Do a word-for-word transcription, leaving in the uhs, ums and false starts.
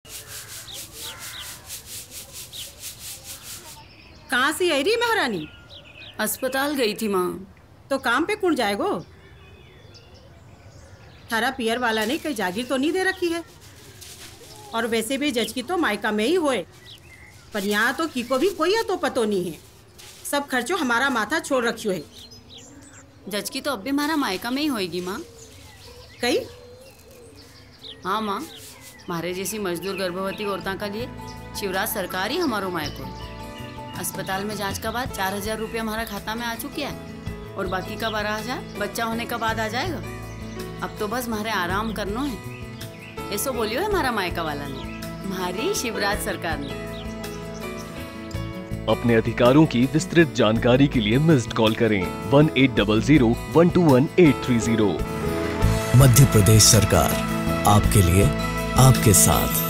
कहाँ से आई रही महारानी? अस्पताल गई थी माँ। तो काम पे कौन जाएगो? थारा पियर वाला ने कहीं जागीर तो नहीं दे रखी है, और वैसे भी जज की तो मायका में ही होए, पर यहाँ तो की को भी कोई तो पतो नहीं है। सब खर्चो हमारा माथा छोड़ रखियो है। जज की तो अब भी हमारा मायका में ही होएगी माँ। कई? हाँ माँ, हमारे जैसी मजदूर गर्भवती औरतों का लिए शिवराज सरकार ही हमारो मायको। अस्पताल में जांच का बाद चार हजार रुपया हमारा खाता में आ चुकी है, और बाकी का बारह हजार बच्चा होने का बाद आ जाएगा। अब तो बस हमारे आराम करना है, ऐसो बोलियो है हमारा मायका वाला ने, हमारी शिवराज सरकार ने। अपने अधिकारों की विस्तृत जानकारी के लिए मिस्ड कॉल करें one eight double zero one two one eight three zero. Madhya Pradesh सरकार, आपके लिए, आपके साथ।